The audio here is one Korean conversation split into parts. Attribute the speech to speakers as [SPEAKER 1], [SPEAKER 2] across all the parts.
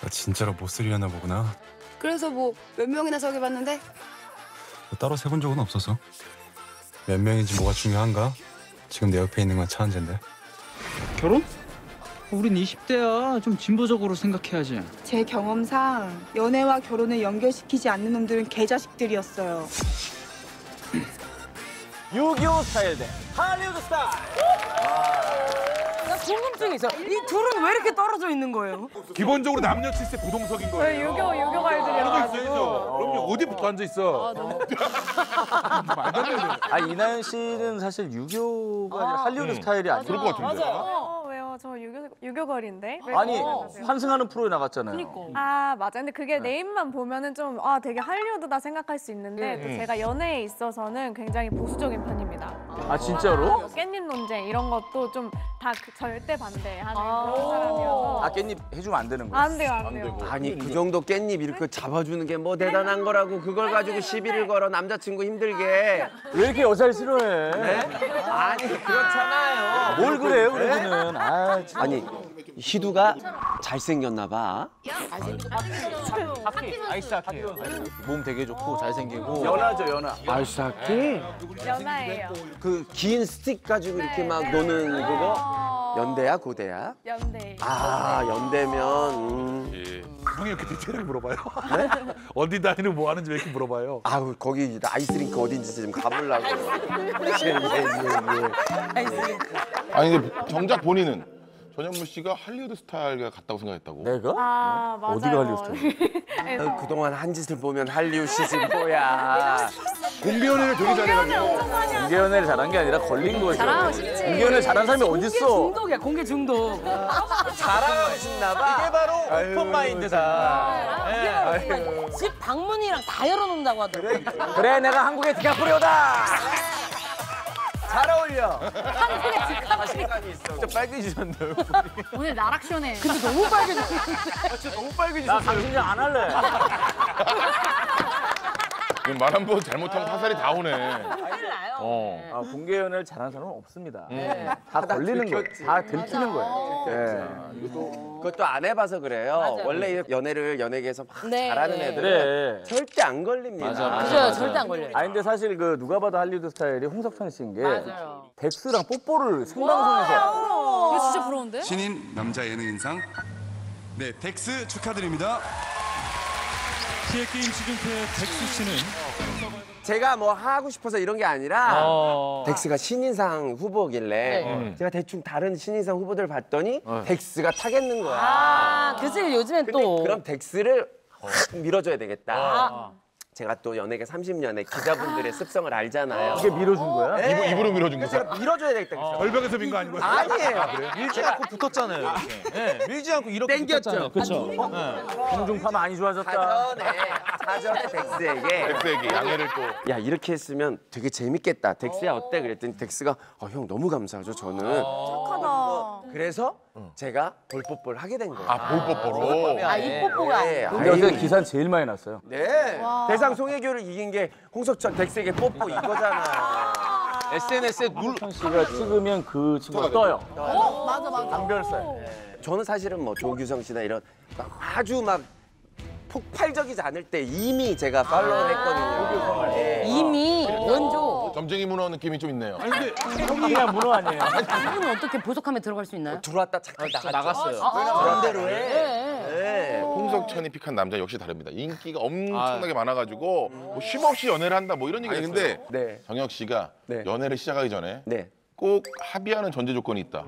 [SPEAKER 1] 나 진짜로 못 쓰려나 보구나.
[SPEAKER 2] 그래서 뭐 몇 명이나 소개받는데?
[SPEAKER 1] 뭐 따로 세본 적은 없어서. 몇 명인지 뭐가 중요한가? 지금 내 옆에 있는 건 차은재인데.
[SPEAKER 3] 결혼? 우린 20대야. 좀 진보적으로 생각해야지.
[SPEAKER 4] 제 경험상 연애와 결혼을 연결시키지 않는 놈들은 개자식들이었어요.
[SPEAKER 5] 6.25 스타일 대 할리우드 스타일.
[SPEAKER 6] 나 궁금증이 있어. 이 둘은 왜 이렇게 떨어져 있는 거예요?
[SPEAKER 7] 기본적으로 남녀 칠세 부동석인 거예요.
[SPEAKER 6] 유교가이들이어가지고.
[SPEAKER 7] 그럼요. 어디부터 앉아 있어? 말도 안 되죠.
[SPEAKER 5] 아 이나연 씨는 사실 유교가 아니라 할리우드 스타일이 아니에요.
[SPEAKER 7] 그럴 것 같은데.
[SPEAKER 8] 왜요? 저 유교걸인데. 왜
[SPEAKER 5] 아니
[SPEAKER 8] 그러세요?
[SPEAKER 5] 환승하는 프로에 나갔잖아요.
[SPEAKER 8] 아 맞아. 근데 그게 네임만 보면은 좀 되게 할리우드다 생각할 수 있는데 또 제가 연애에 있어서는 굉장히 보수적인 편입니다.
[SPEAKER 5] 아 진짜로?
[SPEAKER 8] 깻잎 논쟁 이런 것도 좀 다 절대 반대하는 그런 사람이어서.
[SPEAKER 5] 아 깻잎 해주면 안 되는 거야?
[SPEAKER 8] 안 돼요, 안 돼요.
[SPEAKER 9] 아니 그 정도 깻잎 이렇게 잡아주는 게 뭐 대단한 거라고 그걸 가지고 시비를 걸어 남자친구 힘들게.
[SPEAKER 5] 왜 이렇게 여자를 싫어해?
[SPEAKER 9] 네? 아니 그렇잖아요.
[SPEAKER 5] 뭘 그래요, 그러고는? 아, 참.
[SPEAKER 9] 아니 희두가 잘생겼나 봐.
[SPEAKER 5] 아이스하키. 몸 되게 좋고 잘생기고.
[SPEAKER 9] 연하죠 연하. 아이스하키?
[SPEAKER 8] 연하예요.
[SPEAKER 9] 그 긴 스틱 가지고 이렇게 막 노는 그거? 연대야 고대야?
[SPEAKER 8] 연대.
[SPEAKER 9] 아 연대면.
[SPEAKER 7] 예. 형이 이렇게 디테일하게 물어봐요? 네? 어디 다니는 뭐 하는지 왜 이렇게 물어봐요?
[SPEAKER 9] 아우 거기 아이스링크 어딘지 좀 가보려고. 예.
[SPEAKER 10] 아니 근데 정작 본인은 전현무 씨가 할리우드 스타일 같다고 생각했다고.
[SPEAKER 5] 내가?
[SPEAKER 8] 아 맞아요.
[SPEAKER 5] 어디가 할리우드 스타일?
[SPEAKER 9] 아, 그동안 한 짓을 보면 할리우드지 뭐야.
[SPEAKER 7] 공개연애를 되게 잘해가지고.
[SPEAKER 5] 공개연애를 잘한 게 아니라 걸린 거죠.
[SPEAKER 6] 잘하고 싶지.
[SPEAKER 5] 공개연애 잘한 사람이
[SPEAKER 6] 공개
[SPEAKER 5] 어딨어?
[SPEAKER 6] 중독이야, 공개 중독.
[SPEAKER 9] 잘하고 싶나 봐.
[SPEAKER 5] 이게 바로 오픈 마인드다.
[SPEAKER 6] 집 방문이랑 다 열어놓는다고 하더라고.
[SPEAKER 5] 그래, 내가 한국의 디카프리오다. 잘 어울려.
[SPEAKER 6] 한국의
[SPEAKER 5] 진짜 빨개지셨네.
[SPEAKER 6] 오늘 나락시원해. 근데 너무 빨개졌어.
[SPEAKER 5] 너무 빨개지셨어요. 나 당신이랑 안 할래.
[SPEAKER 10] 말 한 번 잘못하면 화살이 다 오네.
[SPEAKER 5] 아, 공개연애를 잘하는 사람은 없습니다. 다 걸리는 거예요. 다 들키는 거예요. 네.
[SPEAKER 9] 그것도 안 해봐서 그래요.
[SPEAKER 6] 맞아요.
[SPEAKER 9] 원래 연애계에서 막
[SPEAKER 6] 네,
[SPEAKER 9] 잘하는
[SPEAKER 6] 네.
[SPEAKER 9] 애들은
[SPEAKER 5] 그래.
[SPEAKER 9] 절대 안 걸립니다.
[SPEAKER 6] 그죠, 절대 안 걸려요.
[SPEAKER 5] 아 근데 사실 그 누가 봐도 할리우드 스타일이 홍석천 씨인 게
[SPEAKER 6] 맞아요.
[SPEAKER 5] 덱스랑 뽀뽀를 생방송에서
[SPEAKER 6] 이거 진짜 부러운데?
[SPEAKER 1] 신인 남자 예능인상 네 덱스 축하드립니다.
[SPEAKER 3] 티에게임 시즌2의 덱스 씨는
[SPEAKER 9] 제가 뭐 하고 싶어서 이런 게 아니라 덱스가 신인상 후보길래 제가 대충 다른 신인상 후보들 봤더니 덱스가 타겠는 거야.
[SPEAKER 6] 아, 그치, 요즘엔
[SPEAKER 9] 근데
[SPEAKER 6] 또.
[SPEAKER 9] 그럼 덱스를 확 밀어줘야 되겠다. 제가 또 연예계 30년의 기자분들의 습성을 알잖아요.
[SPEAKER 5] 이게 밀어준 거야?
[SPEAKER 9] 네.
[SPEAKER 10] 입으로 밀어준 거야.
[SPEAKER 9] 제가 밀어줘야 되겠다. 그래서.
[SPEAKER 7] 절벽에서 민 거 아니고.
[SPEAKER 9] 아니에요.
[SPEAKER 5] 밀지 않고 붙었잖아요. 이렇게. 네, 밀지 않고 이렇게
[SPEAKER 9] 땡겼죠.
[SPEAKER 5] 그렇죠. 공중파 많이 좋아졌다.
[SPEAKER 9] 사전에 덱스에게
[SPEAKER 10] 덱스에게 양해를 또.
[SPEAKER 9] 야 이렇게 했으면 되게 재밌겠다. 덱스야 어때? 그랬더니 덱스가 형 너무 감사하죠 저는.
[SPEAKER 8] 착하다.
[SPEAKER 9] 그래서 제가 볼뽀뽀를 하게 된 거예요.
[SPEAKER 10] 아 볼뽀뽀로.
[SPEAKER 6] 아, 이 뽀뽀가.
[SPEAKER 9] 네,
[SPEAKER 5] 근데 어제 기사는 제일 많이 났어요.
[SPEAKER 9] 네. 대상 송혜교를 이긴 게 홍석천 덱스에게 뽀뽀 이거잖아.
[SPEAKER 5] SNS에 홍석천 씨가 찍으면 그 친구가 떠요.
[SPEAKER 8] 맞아.
[SPEAKER 5] 감별살.
[SPEAKER 9] 저는 사실은 뭐 조규성 씨나 이런 막 아주 막 폭발적이지 않을 때 이미 제가 팔로우를 했거든요. 네.
[SPEAKER 6] 이미 원조.
[SPEAKER 10] 점쟁이 문어 느낌이 좀 있네요.
[SPEAKER 5] 아니 근데 형이 그냥 문어 아니에요.
[SPEAKER 6] 이분은 어떻게 보석함에 들어갈 수 있나요?
[SPEAKER 9] 들어왔다 잠깐
[SPEAKER 5] 나갔어요.
[SPEAKER 9] 그런 대로 해.
[SPEAKER 6] 네.
[SPEAKER 9] 네.
[SPEAKER 10] 홍석천이 픽한 남자 역시 다릅니다. 인기가 엄청나게 많아가지고 뭐 쉼없이 연애를 한다 뭐 이런 얘기가 있는데
[SPEAKER 9] 네.
[SPEAKER 10] 정혁 씨가
[SPEAKER 9] 네.
[SPEAKER 10] 연애를 시작하기 전에
[SPEAKER 9] 네.
[SPEAKER 10] 꼭 합의하는 전제 조건이 있다.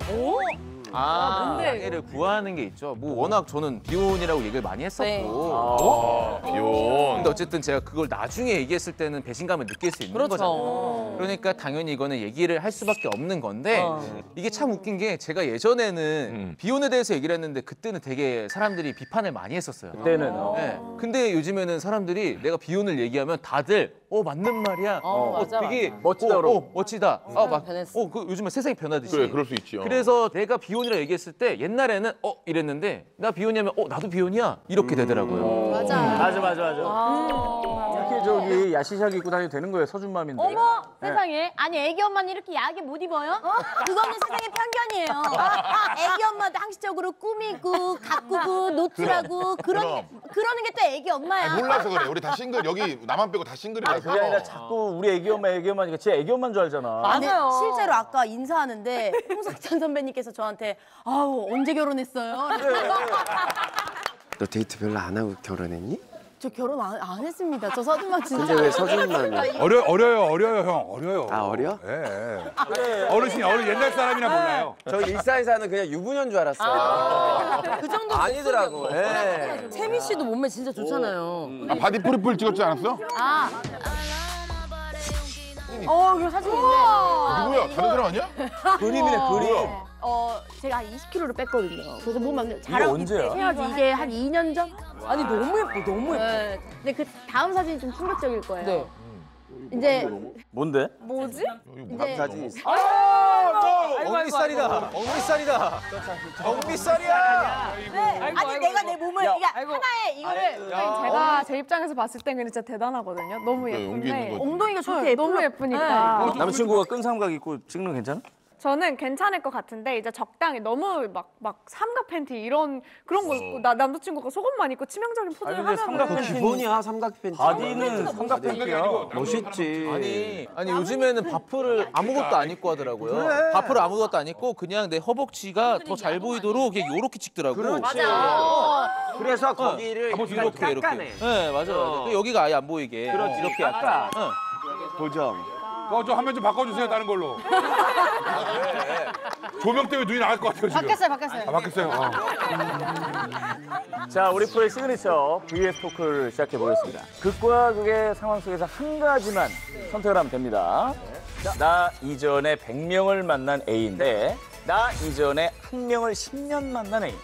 [SPEAKER 5] 양해를 구하는 게 있죠. 뭐 워낙 저는 비혼이라고 얘기를 많이 했었고.
[SPEAKER 6] 네.
[SPEAKER 10] 비혼.
[SPEAKER 5] 근데 어쨌든 제가 그걸 나중에 얘기했을 때는 배신감을 느낄 수 있는
[SPEAKER 6] 그렇죠.
[SPEAKER 5] 거잖아요. 그러니까 당연히 이거는 얘기를 할 수밖에 없는 건데 이게 참 웃긴 게 제가 예전에는 비혼에 대해서 얘기를 했는데 그때는 되게 사람들이 비판을 많이 했었어요. 그때는. 네. 근데 요즘에는 사람들이 내가 비혼을 얘기하면 다들 맞는 말이야.
[SPEAKER 6] 맞아,
[SPEAKER 5] 되게
[SPEAKER 9] 멋지다, 그럼.
[SPEAKER 5] 멋지다.
[SPEAKER 6] 변했어.
[SPEAKER 5] 그 요즘에 세상이 변하듯이.
[SPEAKER 10] 그래, 그럴 수 있죠.
[SPEAKER 5] 그래서 내가 비혼이라 얘기했을 때 옛날에는 이랬는데 나 비혼이하면 나도 비혼이야 이렇게 되더라고요.
[SPEAKER 2] 맞아.
[SPEAKER 3] 이렇게 저기 야시샤기 입고 다녀도 되는 거예요, 서준맘인데.
[SPEAKER 11] 어머 세상에. 아니 애기 엄마는 이렇게 야하게 못 입어요? 그거는 세상의 편견이에요. 애기 엄마도 항시적으로 꾸미고 가꾸고 노출하고 그러는 게 또 애기 엄마야.
[SPEAKER 10] 몰라서 그래. 우리 다 싱글 여기 나만 빼고 다 싱글이라서.
[SPEAKER 3] 그게 아니라 자꾸 우리 애기 엄마니까 진짜 애기 엄마인 줄 알잖아.
[SPEAKER 11] 근데 실제로 아까 인사하는데 홍석천 선배님께서 저한테 아우 언제 결혼했어요?
[SPEAKER 9] 너 데이트 별로 안 하고 결혼했니?
[SPEAKER 11] 저 결혼 안 했습니다. 저 서준만 진짜.
[SPEAKER 9] 근데 왜 서준만이?
[SPEAKER 7] 어려요 형 어려요.
[SPEAKER 9] 아, 어려?
[SPEAKER 7] 예. 어르신이 옛날 사람이나 몰라요.
[SPEAKER 9] 저 일산에서 하는 그냥 유부녀인 줄 알았어요.
[SPEAKER 6] 그 정도
[SPEAKER 9] 아니더라고. 예.
[SPEAKER 6] 세미 씨도 몸매 진짜 좋잖아요.
[SPEAKER 10] 바디 프리플 찍었지 않았어?
[SPEAKER 11] 이거 사진 있네.
[SPEAKER 10] 누구야? 다른 사람 아니야?
[SPEAKER 3] 그림이네, 그림.
[SPEAKER 11] 제가 한 20kg를 뺐거든요. 그래서 몸 자랑
[SPEAKER 3] 언제야?
[SPEAKER 11] 해야지. 이게 한 2년 전?
[SPEAKER 6] 아니 너무 예뻐, 너무 예뻐.
[SPEAKER 11] 네. 근데 그 다음 사진이 좀 충격적일 거예요.
[SPEAKER 6] 네.
[SPEAKER 11] 이제
[SPEAKER 3] 뭔데?
[SPEAKER 8] 뭐지?
[SPEAKER 11] 이제
[SPEAKER 9] 사진 있어.
[SPEAKER 5] 엉미살이다. 엉미살이다. 엉미살이야.
[SPEAKER 11] 아니 내가 내 몸을 이게 하나에 이거를
[SPEAKER 8] 제가 제 입장에서 봤을 땐 근데 진짜 대단하거든요. 너무
[SPEAKER 10] 용기 있는
[SPEAKER 8] 예쁜데
[SPEAKER 10] 거지.
[SPEAKER 11] 엉덩이가 저렇게
[SPEAKER 8] 너무 예쁘니까.
[SPEAKER 3] 남친구가 끈 삼각 입고 찍는 거 괜찮아?
[SPEAKER 8] 저는 괜찮을 것 같은데 이제 적당히 너무 막 삼각 팬티 이런 그런 거 입고 나 남자친구가 속옷만 입고 치명적인 포즈를
[SPEAKER 3] 근데 삼각
[SPEAKER 8] 하면은
[SPEAKER 3] 팬티
[SPEAKER 9] 기본이야 삼각 팬티.
[SPEAKER 3] 바디는 삼각 팬티야.
[SPEAKER 9] 멋있지.
[SPEAKER 5] 아니 요즘에는 바프를 아무것도 안 입고 하더라고요. 바프를 아무것도 안 입고 그냥 내 허벅지가 더 잘 보이도록 요렇게 찍더라고.
[SPEAKER 9] 그래서 거기를
[SPEAKER 5] 이렇게
[SPEAKER 9] 깎아내.
[SPEAKER 5] 네 맞아요. 여기가 아예 안 보이게. 이렇게 약간.
[SPEAKER 9] 고정.
[SPEAKER 7] 좀 화면 좀 바꿔주세요 다른 걸로. 조명 때문에 눈이 나갈 것 같아요 지금.
[SPEAKER 11] 바뀌었어요.
[SPEAKER 7] 바뀌었어요.
[SPEAKER 3] 자, 우리 프로의 시그니처 VS 토크를 시작해 보겠습니다. 극과 극의 상황 속에서 한 가지만 선택을 하면 됩니다. 나 이전에 100명을 만난 애인데 나 이전에 한 명을 10년 만난 애인.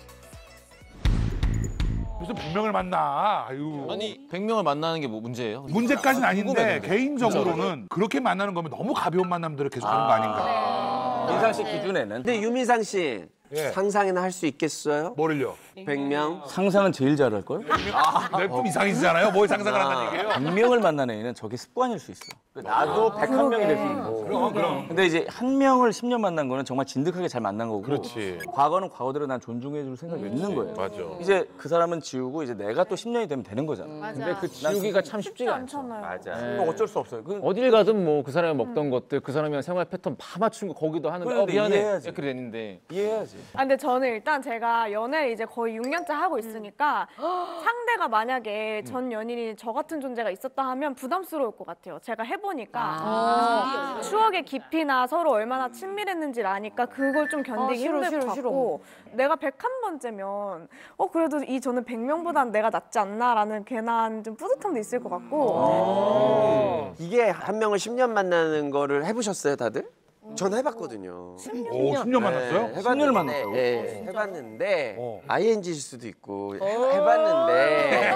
[SPEAKER 7] 무슨 분명을 만나. 아유.
[SPEAKER 5] 아니 100명을 만나는 게 뭐 문제예요?
[SPEAKER 7] 문제까지는 아닌데
[SPEAKER 5] 궁금했는데.
[SPEAKER 7] 개인적으로는 그렇게 만나는 거면 너무 가벼운 만남들을 계속 하는 거 아닌가.
[SPEAKER 3] 민상 씨 기준에는.
[SPEAKER 9] 근데 유민상 씨
[SPEAKER 7] 예.
[SPEAKER 9] 상상이나 할 수 있겠어요?
[SPEAKER 7] 뭐를요?
[SPEAKER 9] 100명?
[SPEAKER 3] 상상은 제일 잘할걸?
[SPEAKER 7] 좀 이상이시잖아요. 뭘 상상을 한다는 얘기예요?
[SPEAKER 3] 100명을 만난 애인은 저게 습관일 수 있어. 나도 101명이 될 수 있고.
[SPEAKER 7] 그럼.
[SPEAKER 3] 근데 이제 한 명을 10년 만난 거는 정말 진득하게 잘 만난 거고.
[SPEAKER 10] 그렇지.
[SPEAKER 3] 과거는 과거대로 난 존중해 줄 생각이 있는 거예요.
[SPEAKER 10] 맞아.
[SPEAKER 3] 이제 그 사람은 지우고 이제 내가 또 10년이 되면 되는 거잖아.
[SPEAKER 5] 근데 그 지우기가 참 쉽지가 않죠.
[SPEAKER 8] 않잖아요.
[SPEAKER 3] 맞아. 어쩔 수 없어요.
[SPEAKER 5] 어딜 가든 뭐 그 사람이 먹던 것들, 그 사람이랑 생활 패턴 다 맞춘 거 거기도 하는데
[SPEAKER 3] 그런데
[SPEAKER 5] 미안해
[SPEAKER 3] 이해해야지.
[SPEAKER 5] 이렇게 됐는데
[SPEAKER 3] 이해해야지.
[SPEAKER 8] 근데 저는 일단 제가 연애를 이제 거의 6년째 하고 있으니까 상대가 만약에 전 연인이 저 같은 존재가 있었다 하면 부담스러울 것 같아요. 제가 해보니까 추억의 깊이나 서로 얼마나 친밀했는지를 아니까 그걸 좀 견디기 힘들 것 같고 내가 101번째면 그래도 이 저는 100명보다는 내가 낫지 않나라는 괜한 좀 뿌듯함도 있을 것 같고
[SPEAKER 9] 이게 한 명을 10년 만나는 거를 해보셨어요 다들? 전 해봤거든요.
[SPEAKER 7] 오, 10년 만났어요?
[SPEAKER 3] 10년을 만났다고?
[SPEAKER 9] 네, 해봤는데 ING일 수도 있고 해봤는데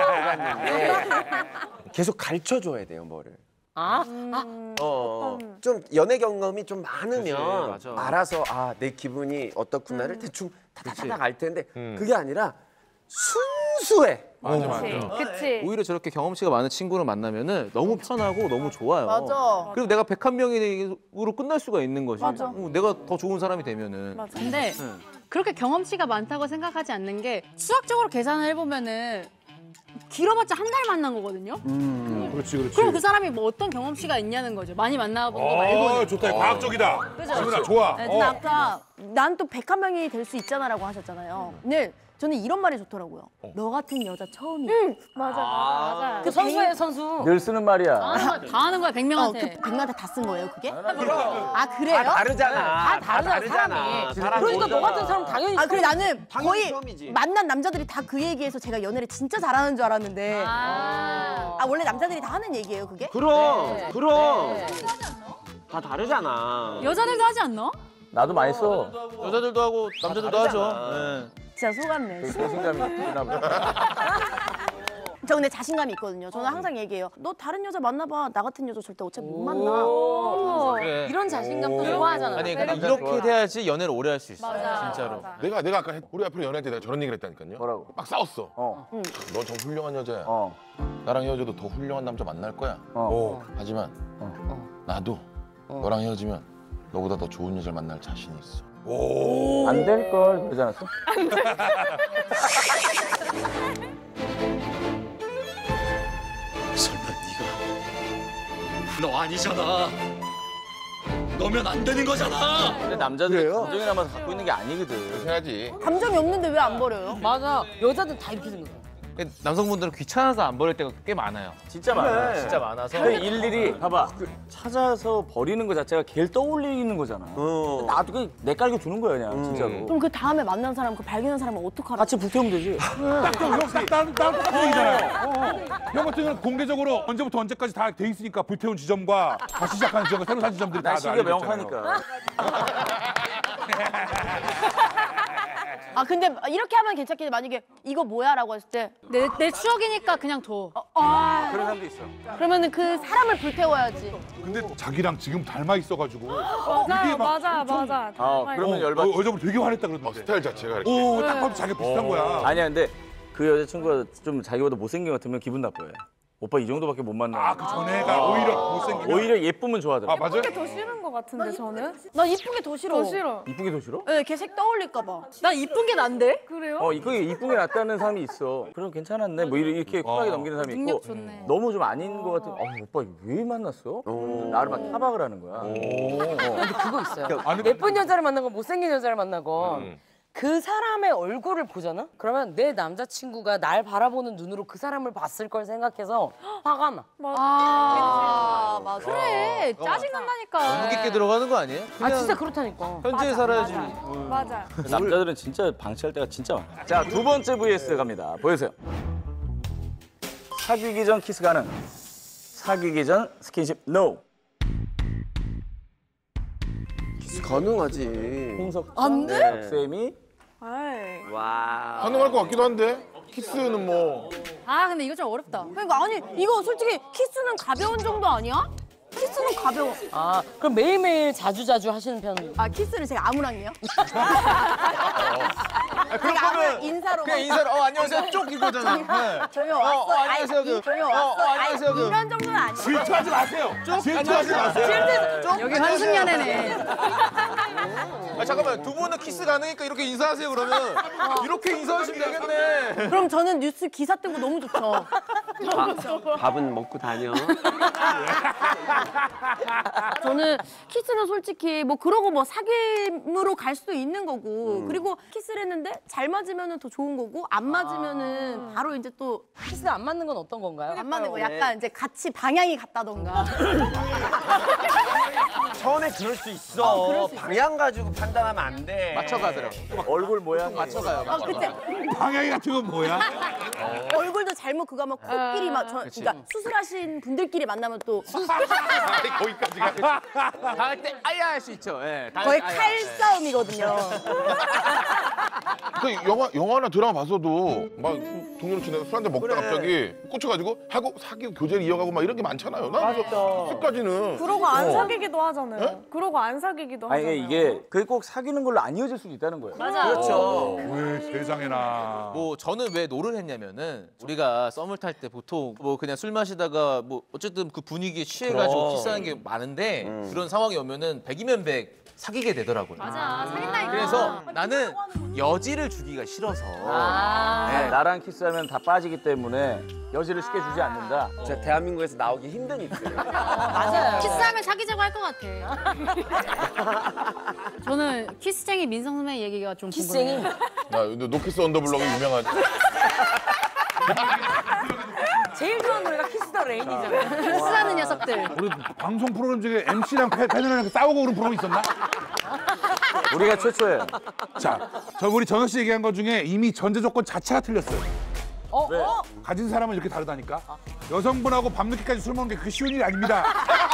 [SPEAKER 9] 계속 가르쳐줘야 돼요 뭐를. 좀 연애 경험이 좀 많으면
[SPEAKER 5] 그치, 맞아.
[SPEAKER 9] 알아서 내 기분이 어떻구나를 대충 다다닥 알 텐데 그게 아니라 순수해.
[SPEAKER 8] 그치.
[SPEAKER 5] 오히려 저렇게 경험치가 많은 친구를 만나면은 너무 편하고 너무 좋아요.
[SPEAKER 11] 맞아.
[SPEAKER 5] 그리고 내가 101명으로 끝날 수가 있는 거지.
[SPEAKER 8] 맞아.
[SPEAKER 5] 내가 더 좋은 사람이 되면은.
[SPEAKER 8] 맞아.
[SPEAKER 2] 근데 그렇게 경험치가 많다고 생각하지 않는 게 수학적으로 계산을 해보면은 길어봤자 한 달 만난 거거든요.
[SPEAKER 7] 그렇지.
[SPEAKER 2] 그럼 그 사람이 뭐 어떤 경험치가 있냐는 거죠. 많이 만나본 거 말고는.
[SPEAKER 7] 좋다. 과학적이다. 지훈아, 좋아.
[SPEAKER 11] 네, 근데 아까 난 또 101명이 될 수 있잖아라고 하셨잖아요. 근데 저는 이런 말이 좋더라고요. 너 같은 여자 처음이야.
[SPEAKER 8] 맞아.
[SPEAKER 6] 그 선수예요, 선수.
[SPEAKER 3] 늘 쓰는 말이야.
[SPEAKER 2] 다 하는 거야 100명한테.
[SPEAKER 11] 그 100명한테 다 쓴 거예요, 그게? 그래요?
[SPEAKER 9] 다 다르잖아.
[SPEAKER 11] 다 다르잖아.
[SPEAKER 6] 그러니까 너 같은 사람 당연히
[SPEAKER 11] 그래 나는 거의
[SPEAKER 9] 처음이지.
[SPEAKER 11] 만난 남자들이 다 그 얘기해서 제가 연애를 진짜 잘하는 줄 알았는데 원래 남자들이 다 하는 얘기예요, 그게?
[SPEAKER 9] 그럼 다 다르잖아.
[SPEAKER 2] 여자들도 하지 않나?
[SPEAKER 3] 나도 많이 써.
[SPEAKER 5] 여자들도 하고 남자들도 하죠. 네.
[SPEAKER 11] 진짜 속았네.
[SPEAKER 3] 배신감이 있나 보다.
[SPEAKER 11] 저 근데 자신감이 있거든요. 저는 항상 얘기해요. 너 다른 여자 만나봐. 나 같은 여자 절대 어차피 못 만나.
[SPEAKER 5] 그래.
[SPEAKER 6] 이런 자신감도 좋아하잖아.
[SPEAKER 5] 아니 근데 이렇게 돼야지 연애를 오래 할 수 있어. 진짜로.
[SPEAKER 10] 내가 아까 우리 앞으로 연애할 때 내가 저런 얘기를 했다니까요.
[SPEAKER 3] 뭐라고?
[SPEAKER 10] 막 싸웠어.
[SPEAKER 3] 어.
[SPEAKER 10] 넌 정 훌륭한 여자야.
[SPEAKER 3] 어.
[SPEAKER 10] 나랑 헤어져도 더 훌륭한 남자 만날 거야. 하지만 나도 너랑 헤어지면 너보다 더 좋은 여자를 만날 자신이 있어.
[SPEAKER 3] 안 될 걸 그러지 않았어?
[SPEAKER 12] 설마 네가 너 아니잖아. 너면 안 되는 거잖아.
[SPEAKER 3] 근데 남자들이 감정이 남아서 갖고 있는 게 아니거든.
[SPEAKER 10] 그렇게 해야지.
[SPEAKER 11] 감정이 없는데 왜 안 버려요?
[SPEAKER 6] 맞아. 여자들 다 이렇게 생겼어.
[SPEAKER 5] 남성분들은 귀찮아서 안 버릴 때가 꽤 많아요.
[SPEAKER 3] 진짜 많아.
[SPEAKER 5] 진짜 많아서.
[SPEAKER 3] 근데 일일이 봐봐. 찾아서 버리는 거 자체가 걔를 떠올리는 거잖아. 나도 그냥 내 깔고 주는 거야 그냥 진짜로.
[SPEAKER 11] 그럼 그 다음에 만난 사람, 그 발견한 사람은 어떡하라고?
[SPEAKER 3] 같이 불태우면 되지.
[SPEAKER 7] 나는 똑같은 얘기잖아요. 형 같은 경우는 공개적으로 언제부터 언제까지 다 돼 있으니까 불태운 지점과 다시 시작하는 지점과 새로 산 지점들이 다
[SPEAKER 3] 나 시기가
[SPEAKER 7] 알려져 있잖아요.
[SPEAKER 3] 명확하니까.
[SPEAKER 11] 아 근데 이렇게 하면 괜찮겠는데 만약에 이거 뭐야라고 했을 때
[SPEAKER 2] 내 추억이니까 그냥 둬.
[SPEAKER 3] 그런 사람도 있어.
[SPEAKER 11] 그러면은 그 사람을 불태워야지.
[SPEAKER 7] 근데 자기랑 지금 닮아 있어가지고
[SPEAKER 8] 맞아, 맞아.
[SPEAKER 3] 그러면 열받.
[SPEAKER 7] 여자분 되게 화냈다 그러던데.
[SPEAKER 10] 스타일 자체가 이렇게.
[SPEAKER 7] 오, 딱 봐도 자기 비슷한 거야.
[SPEAKER 3] 아니야 근데 그 여자친구가 좀 자기보다 못생긴 것 같으면 기분 나빠요. 오빠 이 정도밖에 못 만나.
[SPEAKER 7] 그 전에가 오히려 못생기면.
[SPEAKER 3] 오히려 예쁘면 좋아하더라.
[SPEAKER 7] 맞아요?
[SPEAKER 8] 이게 더 싫은 것 같은데 저는?
[SPEAKER 11] 나 이쁜 게 더 싫어.
[SPEAKER 8] 더 싫어.
[SPEAKER 3] 이쁘게 더 싫어?
[SPEAKER 11] 네, 걔색 떠올릴까 봐.
[SPEAKER 2] 난 이쁜 게 난데?
[SPEAKER 8] 그래요?
[SPEAKER 3] 이쁜 게 낫다는 사람이 있어. 그럼 괜찮았네. 뭐 이렇게 쿨하게 넘기는 사람이 있고.
[SPEAKER 2] 능력 좋네.
[SPEAKER 3] 너무 좀 아닌 것 같은. 오빠 이거 왜 만났어? 나를 막 타박을 하는 거야.
[SPEAKER 6] 근데 그거 있어요. 예쁜 여자를 만나고 못생긴 여자를 만나고 그 사람의 얼굴을 보잖아? 그러면 내 남자친구가 날 바라보는 눈으로 그 사람을 봤을 걸 생각해서 화가 나.
[SPEAKER 2] 맞아. 그래. 짜증난다니까.
[SPEAKER 5] 너무 깊게 들어가는 거 아니에요?
[SPEAKER 6] 아 진짜 그렇다니까.
[SPEAKER 5] 현재에 살아야지.
[SPEAKER 8] 맞아.
[SPEAKER 3] 남자들은 진짜 방치할 때가 진짜 많아. 자, 두 번째 VS 갑니다. 보여주세요. 사귀기 전 키스 가능. 사귀기 전 스킨십 NO.
[SPEAKER 9] 가능하지.
[SPEAKER 3] 홍석
[SPEAKER 11] 안 돼?
[SPEAKER 3] 쌤이
[SPEAKER 8] 에이.
[SPEAKER 9] 와.
[SPEAKER 10] 가능할 것 같기도 한데 키스는 뭐
[SPEAKER 2] 아 근데 이거 좀 어렵다.
[SPEAKER 11] 그러니까 아니 이거 솔직히 키스는 가벼운 정도 아니야? 키스는 가벼워.
[SPEAKER 6] 아 그럼 매일매일 자주자주 하시는 편?
[SPEAKER 11] 아 키스를 제가 아무랑 해요? 제가 아무랑 인사로.
[SPEAKER 5] 그냥 인사를 안녕하세요 쪽 이거잖아. 네.
[SPEAKER 11] 조용 왔어.
[SPEAKER 5] 안녕하세요, 그.
[SPEAKER 11] 조용 왔어.
[SPEAKER 5] 안녕하세요, 그.
[SPEAKER 11] 이런 정도는 아니야.
[SPEAKER 7] 질투하지 마세요. 질투하지 마세요.
[SPEAKER 2] 여기 환승연애네.
[SPEAKER 5] 잠깐만 두 분은 키스 가능니까 이렇게 인사하세요 그러면. 이렇게 인사하시면 되겠네.
[SPEAKER 11] 그럼 저는 뉴스 기사 뜨고 너무 좋죠.
[SPEAKER 9] 밥은 먹고 다녀.
[SPEAKER 11] 저는 키스는 솔직히 뭐 그러고 뭐 사귐으로 갈 수도 있는 거고 그리고 키스를 했는데 잘 맞으면 더 좋은 거고 안 맞으면은 바로 이제 또 안
[SPEAKER 6] 키스 안 맞는 건 어떤 건가요?
[SPEAKER 11] 맞는 거 약간 이제 같이 방향이 같다던가.
[SPEAKER 9] 처음에 그럴 수 있어. 방향 가지고 판단하면 안 돼.
[SPEAKER 5] 맞춰가더라고.
[SPEAKER 3] 얼굴 모양
[SPEAKER 5] 맞춰가요.
[SPEAKER 11] 그때
[SPEAKER 7] 방향이 같은 건 뭐야?
[SPEAKER 11] 얼굴도 잘못 그거 막 코끼리 막 그러니까 수술하신 분들끼리 만나면 또
[SPEAKER 10] 거기까지 가.
[SPEAKER 5] 다할 때 아야 할 수 있죠. 예.
[SPEAKER 11] 거의 칼싸움이거든요.
[SPEAKER 10] 그 영화나 드라마 봐서도 막 동료를 지내서 술 한잔 먹다 갑자기 꽂혀가지고 하고 사귀고 교제를 이어가고 막 이런 게 많잖아요. 나 끝까지는.
[SPEAKER 8] 그러고 안 사귀기도 하잖아요. 그러고 안 사귀기도 하잖아요.
[SPEAKER 3] 아니 이게 그게 꼭 사귀는 걸로 안 이어질 수도 있다는 거예요.
[SPEAKER 2] 맞아.
[SPEAKER 3] 그렇죠.
[SPEAKER 7] 왜 세상에나.
[SPEAKER 5] 뭐 저는 왜 노를 했냐면은 우리가 썸을 탈 때 보통 뭐 그냥 술 마시다가 뭐 어쨌든 그 분위기에 취해가지고 키스하는 게 많은데 그런 상황이 오면은 100이면 100 사귀게 되더라고요.
[SPEAKER 2] 맞아. 사귄다니까.
[SPEAKER 5] 그래서 나는 여지를 주기가 싫어서
[SPEAKER 3] 네, 나랑 키스하면 다 빠지기 때문에 여지를 쉽게 주지 않는다.
[SPEAKER 9] 진짜 대한민국에서 나오기 힘든 입술.
[SPEAKER 6] 맞아요.
[SPEAKER 2] 키스하면 사귀자고 할 것 같아. 저는 키스쟁이 민성 선배님 얘기가 좀
[SPEAKER 6] 키스쟁이?
[SPEAKER 2] 궁금해요.
[SPEAKER 10] 나 노키스 언더블럭이 유명하지.
[SPEAKER 6] 제일 좋아하는 노래가 키스 더 레인이잖아요.
[SPEAKER 2] 키스하는 녀석들.
[SPEAKER 7] 우리 방송 프로그램 중에 MC랑 패널이랑 싸우고 그런 프로그램 있었나?
[SPEAKER 3] 우리가 최초예요.
[SPEAKER 7] 자, 우리 전호 씨 얘기한 것 중에 이미 전제 조건 자체가 틀렸어요.
[SPEAKER 3] 왜?
[SPEAKER 7] 가진 사람은 이렇게 다르다니까. 여성분하고 밤늦게까지 술 먹는 게 그게 쉬운 일이 아닙니다.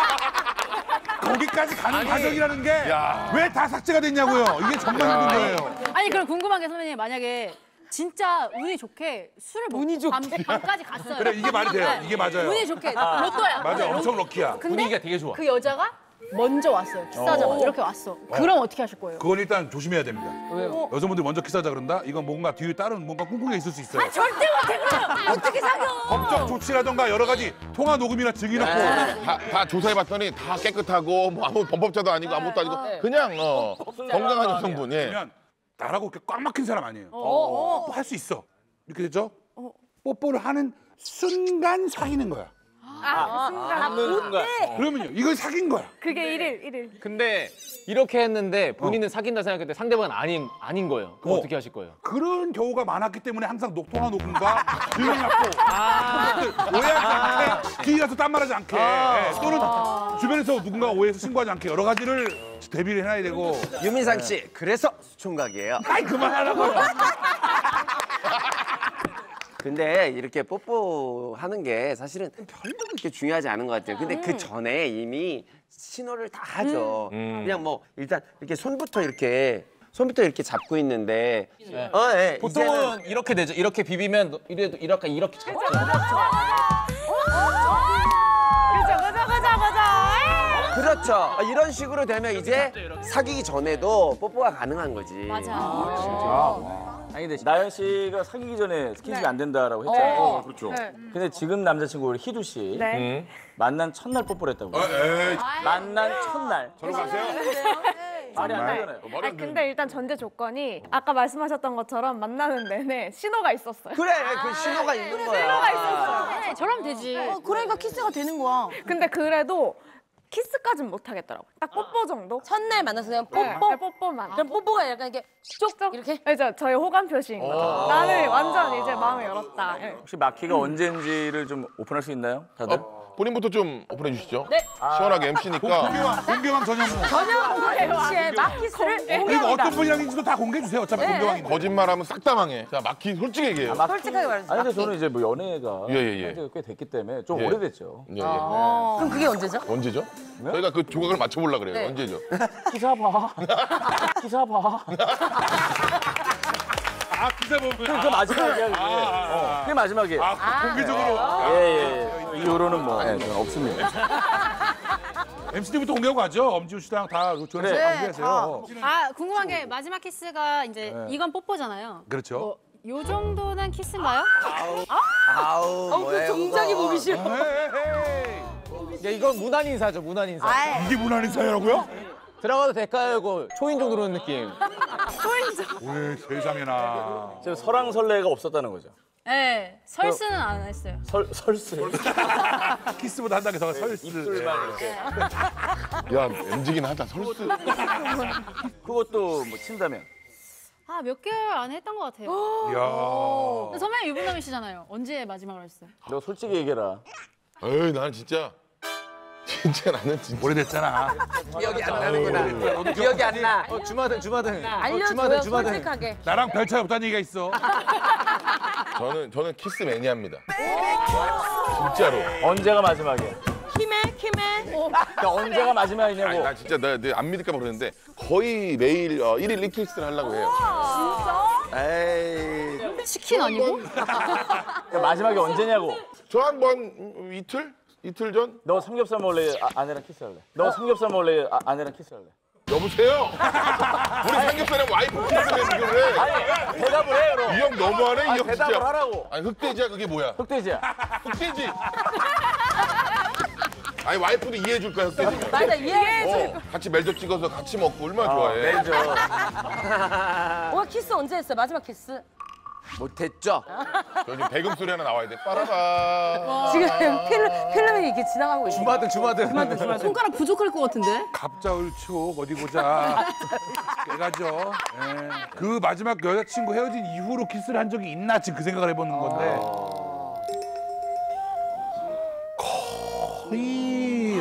[SPEAKER 7] 거기까지 가는 과정이라는 게 왜 다 삭제가 됐냐고요. 이게 정말 힘든 거예요.
[SPEAKER 2] 아니 그럼 궁금한 게 선배님 만약에 진짜 운이 좋게 술을 먹고 밤까지 갔어요.
[SPEAKER 7] 그래 이게 말이 돼요. 이게 맞아요.
[SPEAKER 2] 운이 좋게 로또야.
[SPEAKER 7] 맞아, 엄청 럭키야.
[SPEAKER 2] 근데
[SPEAKER 5] 분위기가 되게 좋아.
[SPEAKER 2] 그 여자가 먼저 왔어요. 키스하자마자 이렇게 왔어. 그럼 어떻게 하실 거예요?
[SPEAKER 7] 그건 일단 조심해야 됩니다.
[SPEAKER 2] 왜요?
[SPEAKER 7] 여성분들이 먼저 키스하자 그런다? 이건 뭔가 뒤에 다른 뭔가 꿍꿍이가 있을 수 있어요.
[SPEAKER 2] 절대 못해 그럼. 어떻게 사겨?
[SPEAKER 7] 법적 조치라던가 여러 가지 통화 녹음이나 증이 넣고
[SPEAKER 10] 다 조사해봤더니 다 깨끗하고 뭐 아무 범법자도 아니고 아무것도 아니고 그냥 건강한 여성분. 예.
[SPEAKER 7] 그러면 나라고 이렇게 꽉 막힌 사람 아니에요. 할 수 있어. 이렇게 됐죠? 뽀뽀를 하는 순간 사귀는 거야. 그러면요, 이걸 사귄 거야.
[SPEAKER 8] 그게 1일.
[SPEAKER 13] 근데 이렇게 했는데 본인은 사귄다 생각했는데 상대방은 아닌 거예요. 그럼 어떻게 하실 거예요?
[SPEAKER 7] 그런 경우가 많았기 때문에 항상 통화 녹음과 증이 갖고 오해하지 않게 뒤에 가서 딴 말하지 않게 또는 주변에서 누군가 오해해서 신고하지 않게 여러 가지를 대비를 해놔야 되고.
[SPEAKER 9] 유민상 씨, 그래서 수총각이에요.
[SPEAKER 7] 아이 그만하라고요.
[SPEAKER 9] 근데 이렇게 뽀뽀하는 게 사실은 별로 그렇게 중요하지 않은 것 같아요. 근데 그 전에 이미 신호를 다 하죠. 그냥 뭐 일단 이렇게 손부터 이렇게 잡고 있는데 예,
[SPEAKER 5] 보통은 이렇게 되죠. 이렇게 비비면 이래도 이렇게 잡죠.
[SPEAKER 9] 그렇죠. 이런 식으로 되면 이제 사귀기 전에도 뽀뽀가 가능한 거지.
[SPEAKER 3] 아니 근데 나연 씨가 사귀기 전에 스킨십이 안 된다라고 했잖아요. 그렇죠. 근데 지금 남자친구 우리 희두 씨 만난 첫날 뽀뽀를 했다고요. 만난 첫날.
[SPEAKER 7] 저로 가세요.
[SPEAKER 3] 말이 안 되잖아요.
[SPEAKER 8] 근데 일단 전제 조건이 아까 말씀하셨던 것처럼 만나는 내내 신호가 있었어요.
[SPEAKER 9] 그래, 그 신호가 있는 거야.
[SPEAKER 8] 신호가 있었어요.
[SPEAKER 2] 네, 저러면 되지.
[SPEAKER 11] 그러니까 키스가 되는 거야.
[SPEAKER 8] 근데 그래도 키스까지는 못 하겠더라고요. 딱 뽀뽀 정도?
[SPEAKER 6] 첫날 만나서 그냥 뽀뽀?
[SPEAKER 8] 네, 뽀뽀만.
[SPEAKER 6] 그럼 뽀뽀가 약간 이렇게 쪽쪽 이렇게?
[SPEAKER 8] 그죠, 저희 호감 표시인 거죠. 나는 완전 이제 마음을 열었다. 예.
[SPEAKER 3] 혹시 마키가 언제인지를 좀 오픈할 수 있나요, 다들?
[SPEAKER 10] 본인부터 좀 오픈해 주시죠.
[SPEAKER 6] 네.
[SPEAKER 10] 시원하게 MC니까.
[SPEAKER 7] 공개왕 전현무.
[SPEAKER 6] 전현무의 마키스를
[SPEAKER 7] 그리고
[SPEAKER 6] 공개합니다.
[SPEAKER 7] 어떤 분이랑인지도 다 공개해 주세요. 어차피 공개왕인데.
[SPEAKER 10] 거짓말하면 싹 다 망해. 자, 마키 솔직히 얘기해요.
[SPEAKER 6] 솔직하게 말해주세요.
[SPEAKER 3] 아니 근데 저는 이제 뭐 연애가
[SPEAKER 10] 예.
[SPEAKER 3] 한 지가 꽤 됐기 때문에 좀
[SPEAKER 10] 예.
[SPEAKER 3] 오래됐죠.
[SPEAKER 10] 예.
[SPEAKER 6] 그럼 그게 언제죠?
[SPEAKER 10] 언제죠? 저희가 그 조각을 맞춰보려고 그래요.
[SPEAKER 6] 네.
[SPEAKER 10] 언제죠?
[SPEAKER 3] 기사 봐. 기사 봐.
[SPEAKER 7] 아 기사 보면.
[SPEAKER 3] 그 마지막이야 그게. 그게 마지막이에요.
[SPEAKER 7] 공개적으로.
[SPEAKER 3] 예. 이후로는 뭐 없습니다.
[SPEAKER 7] MC들부터 공개하고 가죠. 엄지훈 씨랑 다 조연이
[SPEAKER 3] 그래.
[SPEAKER 7] 공개하세요.
[SPEAKER 2] 아 궁금한 게 마지막 키스가 이제 이건 뽀뽀잖아요.
[SPEAKER 7] 그렇죠.
[SPEAKER 2] 요 정도는 키스인가요?
[SPEAKER 9] 아우, 뭐예요,
[SPEAKER 6] 동작이
[SPEAKER 9] 그거.
[SPEAKER 6] 보기 싫어.
[SPEAKER 13] 야, 이건 무난 인사죠, 무난 인사.
[SPEAKER 7] 이게 문화 인사라고요?
[SPEAKER 13] 들어가도 될까요? 이거 초인종 들어오는 느낌.
[SPEAKER 7] 왜 세상에나.
[SPEAKER 3] 지금 설왕설래가 없었다는 거죠.
[SPEAKER 2] 네, 설스는 안 했어요.
[SPEAKER 3] 설스.
[SPEAKER 7] 키스보다 한 단계 더 설스.
[SPEAKER 3] 입술만 이렇게.
[SPEAKER 10] 야, MZ긴 하다. 설스.
[SPEAKER 3] 그것도 뭐 친다면.
[SPEAKER 2] 아 몇 개월 안에 했던 것 같아요.
[SPEAKER 7] 이야.
[SPEAKER 2] 선배님 유부남이시잖아요. 언제 마지막으로 했어요?
[SPEAKER 3] 너 솔직히 얘기해라.
[SPEAKER 10] 에이, 난 진짜 나는 진짜.
[SPEAKER 7] 오래됐잖아.
[SPEAKER 9] 기억이 안 나는구나. 기억이 안 나.
[SPEAKER 13] 주마등.
[SPEAKER 6] 알려줘요, 솔직하게.
[SPEAKER 7] 나랑 별 차이 없다는 얘기가 있어.
[SPEAKER 10] 저는 키스 매니아입니다. 진짜로.
[SPEAKER 3] 언제가 마지막이야?
[SPEAKER 6] 키메.
[SPEAKER 3] 그러니까 언제가 마지막이냐고.
[SPEAKER 10] 아니, 나 진짜 안 믿을까 모르는데 거의 매일 1일 1키스를 하려고 해요.
[SPEAKER 9] 에이.
[SPEAKER 2] 치킨 아니고?
[SPEAKER 3] 그러니까 마지막이 언제냐고.
[SPEAKER 10] 저 한 번 이틀 전?
[SPEAKER 3] 너 삼겹살 먹을래? 아내랑 키스할래? 너 삼겹살 먹을래? 아내랑 키스할래?
[SPEAKER 10] 여보세요? 우리 삼겹살에 와이프 키스를 해 지금 왜?
[SPEAKER 3] 아니 대답을 해 그럼.
[SPEAKER 10] 이 형 너무하네 이 형 진짜.
[SPEAKER 3] 대답을 하라고.
[SPEAKER 10] 아니 흑돼지야 그게 뭐야?
[SPEAKER 3] 흑돼지야.
[SPEAKER 10] 흑돼지. 아니 와이프도 이해해 줄 거야 흑돼지.
[SPEAKER 6] 맞아, 이해해줘.
[SPEAKER 10] 같이 멜젓 찍어서 같이 먹고 얼마나 좋아해.
[SPEAKER 3] 멜젓.
[SPEAKER 6] 와, 키스 언제 했어요? 마지막 키스?
[SPEAKER 9] 못했죠?
[SPEAKER 10] 저 지금 배금 소리 하나 나와야 돼. 빠라바.
[SPEAKER 6] 지금 필름이 이렇게 지나가고 있어.
[SPEAKER 13] 주마등.
[SPEAKER 2] 손가락 부족할 것 같은데?
[SPEAKER 7] 갑자을촉 어디 보자. 깨가죠. 예. 그 마지막 여자친구 헤어진 이후로 키스를 한 적이 있나 지금 그 생각을 해보는 건데. 거의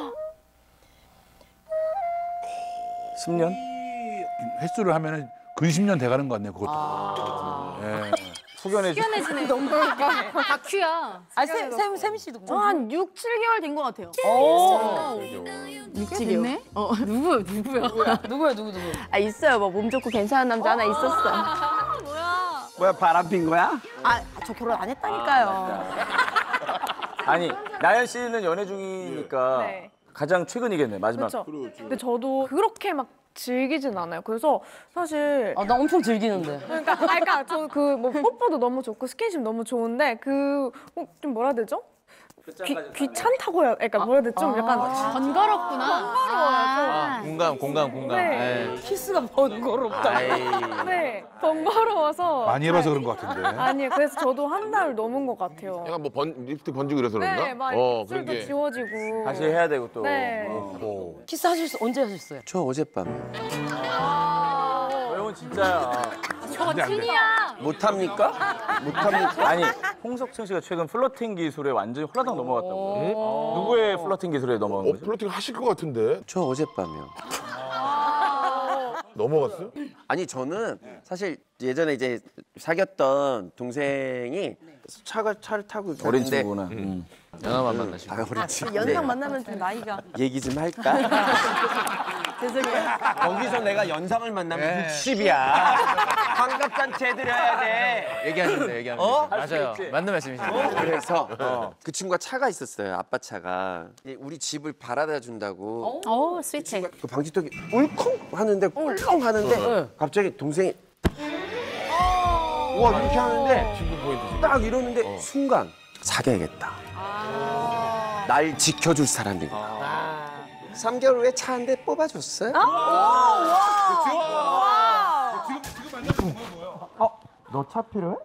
[SPEAKER 3] 10년?
[SPEAKER 7] 횟수를 하면은 근 10년 돼가는 것 같네요. 그것도. 예.
[SPEAKER 3] 숙연해지.
[SPEAKER 2] 숙연해지네. 너무 다큐야.
[SPEAKER 6] 아, 샘 씨도.
[SPEAKER 2] 한 6, 7개월 된 것 같아요.
[SPEAKER 6] 오.
[SPEAKER 2] 6, 7개월? 누구야?
[SPEAKER 6] 누구야, 누구?
[SPEAKER 11] 아 있어요. 뭐 몸 좋고 괜찮은 남자 하나 있었어.
[SPEAKER 2] 뭐야?
[SPEAKER 9] 뭐야 바람 핀 거야?
[SPEAKER 6] 저 결혼 안 했다니까요.
[SPEAKER 3] 아니 나연 씨는 연애 중이니까
[SPEAKER 8] 네.
[SPEAKER 3] 가장 최근이겠네 마지막.
[SPEAKER 8] 그렇죠. 근데 저도 그렇게 막 즐기진 않아요. 그래서 사실
[SPEAKER 6] 나 엄청 즐기는데.
[SPEAKER 8] 그러니까 저 그 뭐 뽀뽀도 너무 좋고 스킨십 너무 좋은데 그 좀 뭐라 해야 되죠? 귀찮다고 해요. 그러니까 뭐라 해야 되죠? 좀 약간
[SPEAKER 2] 번거롭구나.
[SPEAKER 8] 번거로워요.
[SPEAKER 5] 공감.
[SPEAKER 8] 네.
[SPEAKER 5] 예.
[SPEAKER 6] 키스가 번거롭다.
[SPEAKER 8] 네, 번거로워서.
[SPEAKER 7] 많이 해봐서 그런 것 같은데.
[SPEAKER 8] 아니에요. 그래서 저도 한 달 넘은 것 같아요.
[SPEAKER 10] 약간 뭐 립스틱 번지고 그래서 그런가?
[SPEAKER 8] 네, 막
[SPEAKER 10] 그런
[SPEAKER 8] 입술도
[SPEAKER 10] 게.
[SPEAKER 8] 지워지고.
[SPEAKER 3] 다시 해야 되고 또.
[SPEAKER 8] 네.
[SPEAKER 6] 키스 언제 하셨어요?
[SPEAKER 9] 저 어젯밤
[SPEAKER 3] 저 형은 진짜야.
[SPEAKER 2] 저건 찐이야.
[SPEAKER 9] 못합니까? 못합니까?
[SPEAKER 3] 아니 홍석천 씨가 최근 플러팅 기술에 완전히 홀라당 넘어갔다고. 누구의 플러팅 기술에 넘어간 거죠?
[SPEAKER 10] 플러팅 하실 것 같은데.
[SPEAKER 9] 저 어젯밤이요.
[SPEAKER 10] 넘어갔어요?
[SPEAKER 9] 아니 저는 사실 예전에 이제 사귀었던 동생이 차를 타고
[SPEAKER 3] 어린
[SPEAKER 9] 가는데
[SPEAKER 3] 친구구나.
[SPEAKER 5] 연하만 만나시고.
[SPEAKER 9] 어린 친구.
[SPEAKER 6] 연상 만나면 좀 나이가.
[SPEAKER 9] 얘기 좀 할까?
[SPEAKER 6] 죄송해요.
[SPEAKER 9] 거기서 내가 연상을 만나면 60이야. 환갑잔치 해드려야 돼.
[SPEAKER 5] 얘기하는데. 맞아요. 맞는 말씀이시죠.
[SPEAKER 9] 그래서 그 친구가 차가 있었어요. 아빠 차가. 이제 우리 집을 바라다 준다고.
[SPEAKER 2] 오, 스위치.
[SPEAKER 9] 그 방지턱이 울컹 하는데 꿀렁 하는데 갑자기 동생이 와 이렇게 하는데 딱 이러는데 순간 사귀어야겠다. 날 지켜줄 사람이. 3개월 후에 차 한 대 뽑아줬어요. 너 차 필요해?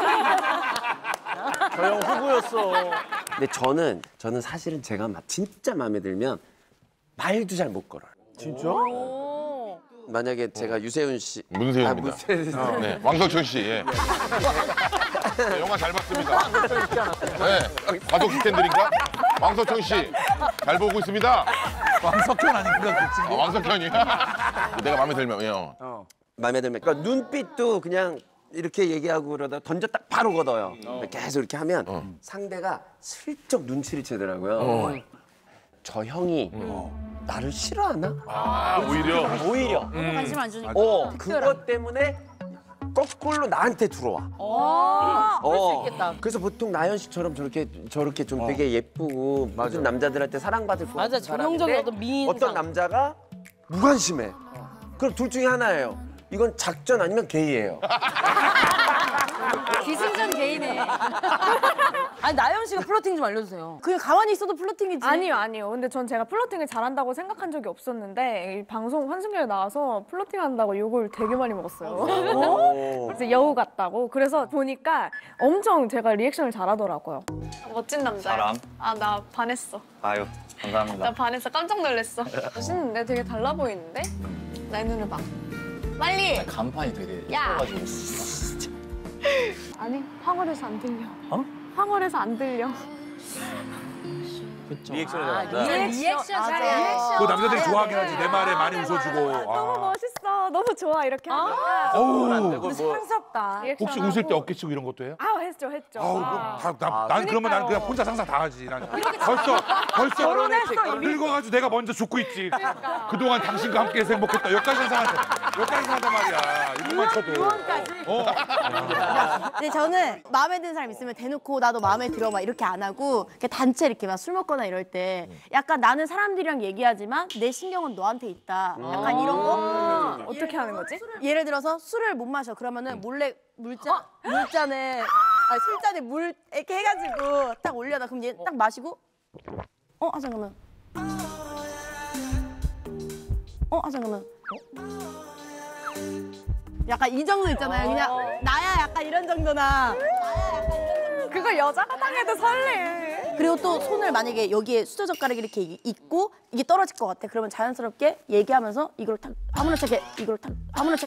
[SPEAKER 3] 저 형 후보였어.
[SPEAKER 9] 근데 저는 사실은 제가 진짜 마음에 들면 말도 잘 못 걸어요. 진짜? 만약에 제가 유세윤 씨
[SPEAKER 10] 문세윤입니다.
[SPEAKER 9] 문세윤
[SPEAKER 10] 네, 왕석천 씨. 예. 네, 영화 잘 봤습니다. 네, 과속 스캔들인가? 왕석천 씨, 잘 보고 있습니다.
[SPEAKER 7] 왕석현 아닌가 그 친구?
[SPEAKER 10] 왕석현이. 내가 마음에 들면, 예.
[SPEAKER 9] 마음에 들면 그러니까 눈빛도 그냥 이렇게 얘기하고 그러다 던져 딱 바로 걷어요. 계속 이렇게 하면 상대가 슬쩍 눈치를 채더라고요. 저 형이 나를 싫어하나?
[SPEAKER 10] 오히려.
[SPEAKER 2] 너무 관심 안 주니까.
[SPEAKER 9] 그것 때문에 거꾸로 나한테 들어와.
[SPEAKER 6] 그럴 수 있겠다.
[SPEAKER 9] 그래서 보통 나연 씨처럼 저렇게 좀 되게 예쁘고 모든 남자들한테 사랑받을 것
[SPEAKER 6] 맞아,
[SPEAKER 9] 같은
[SPEAKER 6] 전형적인
[SPEAKER 9] 사람인데
[SPEAKER 6] 어떤 미인
[SPEAKER 9] 어떤 남자가 무관심해. 그럼 둘 중에 하나예요. 이건 작전 아니면 게이예요.
[SPEAKER 2] 기승전 개이네.
[SPEAKER 6] 아니 나연 씨가 플러팅 좀 알려주세요. 그냥 가만히 있어도 플러팅이지.
[SPEAKER 8] 아니요. 근데 전 제가 플러팅을 잘한다고 생각한 적이 없었는데 이 방송 환승연에 나와서 플러팅 한다고 욕을 되게 많이 먹었어요. 그래서 여우 같다고. 그래서 보니까 엄청 제가 리액션을 잘하더라고요. 멋진 남자야.
[SPEAKER 12] 사람?
[SPEAKER 8] 나 반했어.
[SPEAKER 12] 아유, 감사합니다.
[SPEAKER 8] 나 반했어. 깜짝 놀랐어. 멋있는데 되게 달라 보이는데? 내 눈을 봐. 빨리.
[SPEAKER 12] 간판이 되게
[SPEAKER 8] 야.
[SPEAKER 12] 예뻐가지고.
[SPEAKER 8] 아니 황홀해서 안 들려. 황홀해서 안 들려.
[SPEAKER 3] 리액션을 잘한다.
[SPEAKER 2] 리액션 잘해.
[SPEAKER 7] 그 남자들이 좋아하긴 하지. 내 말에 많이 웃어주고.
[SPEAKER 8] 너무 멋있어. 너무 좋아. 이렇게 하니까.
[SPEAKER 7] 어우,
[SPEAKER 6] 사랑스럽다.
[SPEAKER 8] 리액션
[SPEAKER 7] 혹시 웃을 때
[SPEAKER 8] 하고.
[SPEAKER 7] 어깨 치고 이런 것도 해요?
[SPEAKER 8] 했죠.
[SPEAKER 7] 아우, 난 그러면 난 그냥 혼자 상상 다 하지. 난 벌써
[SPEAKER 8] 결혼했어, 이미.
[SPEAKER 7] 늙어가지고 내가 먼저 죽고 있지. 그동안 당신과 함께해서 행복했다. 여기까지 상상한단 말이야. 이것만 쳐도.
[SPEAKER 11] 근데 저는 마음에 드는 사람 있으면 대놓고 나도 마음에 들어 막 이렇게 안 하고 그냥 단체 이렇게 막 술 먹거나 이럴 때 약간 나는 사람들이랑 얘기하지만 내 신경은 너한테 있다. 약간 이런 거.
[SPEAKER 8] 어떻게 하는 거지?
[SPEAKER 11] 예를 들어서 술을 못 마셔. 그러면은 몰래 술잔에 물 이렇게 해가지고 딱 올려놔. 그럼 얘 딱 마시고 잠깐만. 잠깐만. 약간 이 정도 있잖아요. 그냥 나야 약간 이런 정도나.
[SPEAKER 8] 그거 여자가 당해도 설레.
[SPEAKER 11] 그리고 또 손을 만약에 여기에 수저젓가락이 이렇게 있고 이게 떨어질 것 같아. 그러면 자연스럽게 얘기하면서 이걸 탁 아무렇지 않게 이걸 탁 아무렇지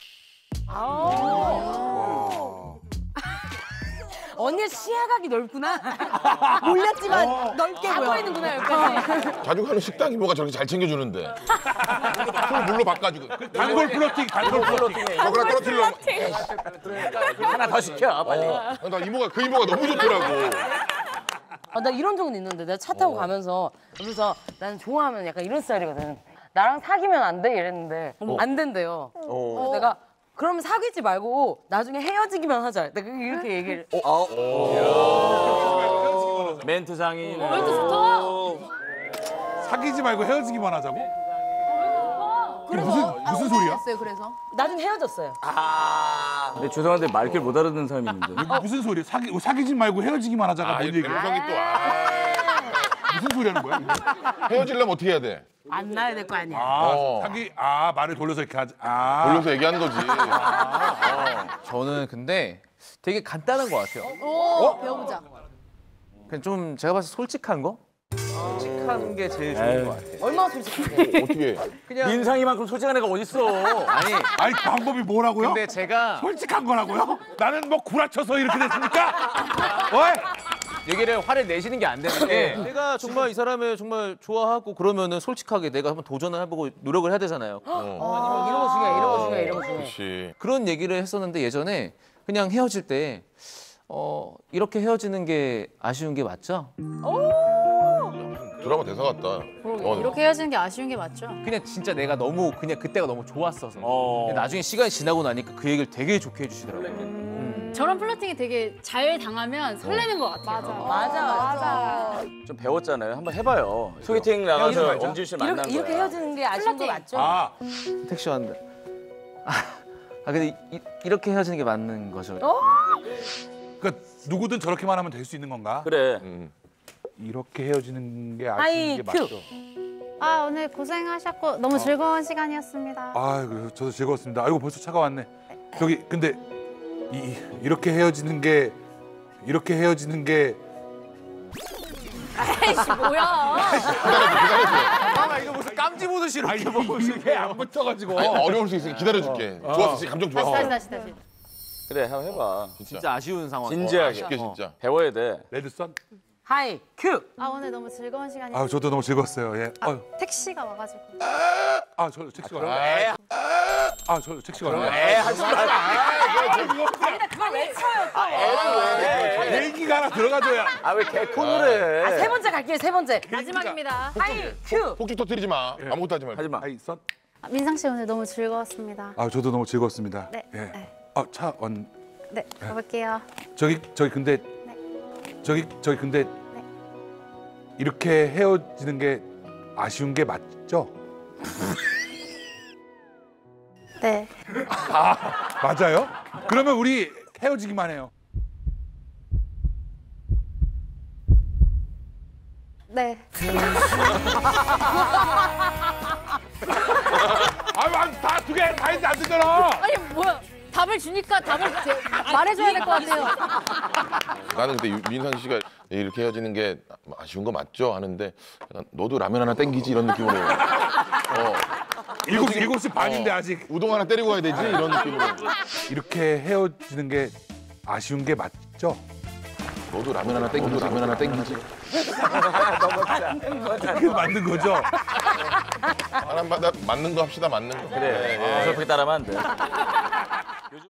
[SPEAKER 6] 언니 시야각이 넓구나.
[SPEAKER 11] 몰렸지만 넓게
[SPEAKER 6] 다
[SPEAKER 11] 보여.
[SPEAKER 6] 보이는구나 여기까지.
[SPEAKER 10] 자주 가는 식당 이모가 저렇게 잘 챙겨주는데. 술 물로 바꿔주고.
[SPEAKER 7] 단골 플러팅.
[SPEAKER 10] 젓가락 떨어뜨리려고.
[SPEAKER 3] 하나 더 시켜 빨리.
[SPEAKER 10] 나 그 이모가 너무 좋더라고.
[SPEAKER 6] 나 이런 적은 있는데 내가 차 타고 가면서 그래서 나는 좋아하면 약간 이런 스타일이거든. 나랑 사귀면 안 돼 이랬는데 안 된대요. 그래서 내가 그럼 사귀지 말고 나중에 헤어지기만 하자. 내가 이렇게 얘기를.
[SPEAKER 3] 멘트 장인.
[SPEAKER 2] 멘트 좋다.
[SPEAKER 7] 사귀지 말고 헤어지기만 하자고?
[SPEAKER 6] 그래서
[SPEAKER 7] 무슨 소리야?
[SPEAKER 2] 그래서
[SPEAKER 6] 나중에 헤어졌어요.
[SPEAKER 3] 근데 죄송한데 말귀를 못 알아듣는 사람이 있는데.
[SPEAKER 7] 무슨 소리야? 사귀지 말고 헤어지기만 하자가 뭔 얘기야?
[SPEAKER 10] 감성이 또
[SPEAKER 7] 무슨 소리 하는 거야?
[SPEAKER 10] 헤어지려면 어떻게 해야 돼?
[SPEAKER 6] 안 나야 될 거 아니야.
[SPEAKER 7] 말을 돌려서 이렇게 하자.
[SPEAKER 10] 돌려서 얘기하는 거지.
[SPEAKER 5] 저는 근데 되게 간단한 것 같아요.
[SPEAKER 2] 배워보자.
[SPEAKER 5] 그냥 좀 제가 봤을 때 솔직한 거? 솔직한 게 제일 좋은 것 같아요.
[SPEAKER 6] 얼마나 솔직한데?
[SPEAKER 10] 어떻게?
[SPEAKER 5] 그냥
[SPEAKER 3] 민상이만큼 솔직한 애가 어딨어.
[SPEAKER 7] 아니 방법이 뭐라고요?
[SPEAKER 5] 근데 제가
[SPEAKER 7] 솔직한 거라고요? 나는 뭐 구라쳐서 이렇게 됐습니까? 어이!
[SPEAKER 5] 얘기를 화를 내시는 게 안 되는데 내가 정말 이 사람을 정말 좋아하고 그러면은 솔직하게 내가 한번 도전을 해보고 노력을 해야 되잖아요.
[SPEAKER 6] 이런 거 중요해, 이런 거 중요해, 이런 거 중요해.
[SPEAKER 10] 그렇지.
[SPEAKER 5] 그런 얘기를 했었는데 예전에 그냥 헤어질 때 이렇게 헤어지는 게 아쉬운 게 맞죠?
[SPEAKER 10] 드라마 대사 같다.
[SPEAKER 2] 이렇게 헤어지는 게 아쉬운 게 맞죠?
[SPEAKER 5] 그냥 진짜 내가 너무 그냥 그때가 너무 좋았어서 근데 나중에 시간이 지나고 나니까 그 얘기를 되게 좋게 해주시더라고요.
[SPEAKER 2] 저런 플러팅이 되게 잘 당하면 설레는 것 같아요.
[SPEAKER 6] 맞아.
[SPEAKER 3] 좀 배웠잖아요. 한번 해봐요. 소개팅 나가서 엄지훈 씨 만난 거야.
[SPEAKER 6] 이렇게 헤어지는 게 아쉬운 거 맞죠?
[SPEAKER 5] 택시 왔는데 근데 이렇게 헤어지는 게 맞는 거죠.
[SPEAKER 7] 그러니까 누구든 저렇게만 하면 될 수 있는 건가?
[SPEAKER 3] 그래.
[SPEAKER 7] 이렇게 헤어지는 게 아쉬운 게 맞죠?
[SPEAKER 2] 오늘 고생하셨고 너무 즐거운 시간이었습니다.
[SPEAKER 7] 아이고 저도 즐거웠습니다. 아이고 벌써 차가 왔네. 저기 근데 이렇게 헤어지는 게
[SPEAKER 2] 아이씨 뭐야?
[SPEAKER 5] 이거 무슨 깜지 보듯이 이렇게 보고
[SPEAKER 7] 이게 안 붙어가지고.
[SPEAKER 10] 아니, 어려울 수 있으니까 기다려줄게. 좋았어, 지금 감정 좋았어.
[SPEAKER 2] 다시.
[SPEAKER 3] 그래, 한번 해봐.
[SPEAKER 5] 진짜 아쉬운 상황.
[SPEAKER 3] 진지하게.
[SPEAKER 10] 쉽게 진짜.
[SPEAKER 3] 배워야 돼.
[SPEAKER 7] 레드선?
[SPEAKER 6] 하이, 큐!
[SPEAKER 2] 오늘 너무 즐거운 시간이었어요.
[SPEAKER 7] 저도 너무 즐거웠어요. 예.
[SPEAKER 2] 택시가 와가지고.
[SPEAKER 7] 저 택시가 왔네. 저 택시가 왔네.
[SPEAKER 3] 하지 마.
[SPEAKER 6] 그걸 왜 쳐요, 또?
[SPEAKER 7] 얘기가 하나 들어가줘야.
[SPEAKER 3] 왜 개콘을 해?
[SPEAKER 6] 세 번째 갈게요, 세 번째.
[SPEAKER 2] 마지막입니다.
[SPEAKER 6] 하이, 큐!
[SPEAKER 10] 폭죽 터뜨리지 마. 아무것도 하지 말고.
[SPEAKER 3] 하지 마.
[SPEAKER 7] 선?
[SPEAKER 2] 민상 씨 오늘 너무 즐거웠습니다.
[SPEAKER 7] 저도 너무 즐거웠습니다.
[SPEAKER 2] 네.
[SPEAKER 7] 예. 차 온.
[SPEAKER 2] 네, 가볼게요.
[SPEAKER 7] 저기 근데 이렇게 헤어지는 게 아쉬운 게 맞죠?
[SPEAKER 2] 네.
[SPEAKER 7] 맞아요? 그러면 우리 헤어지기만 해요.
[SPEAKER 2] 네.
[SPEAKER 7] 다 두 개 다 했는데 안 되잖아.
[SPEAKER 2] 아니 뭐야? 답을 주니까 답을 말해줘야 될 것 같아요.
[SPEAKER 10] 나는 근데 민상 씨가 이렇게 헤어지는 게 아쉬운 거 맞죠? 하는데 약간 너도 라면 하나 땡기지 이런 느낌으로.
[SPEAKER 7] 7시 반인데 아직.
[SPEAKER 10] 우동 하나 때리고 가야 되지 이런 느낌으로.
[SPEAKER 7] 이렇게 헤어지는 게 아쉬운 게 맞죠?
[SPEAKER 10] 너도 라면 하나 땡기지.
[SPEAKER 7] 그게 맞는 거죠?
[SPEAKER 10] 사람마다 맞는 거 합시다, 맞는 거.
[SPEAKER 3] 그래. 어설프게 따라하면 안 돼.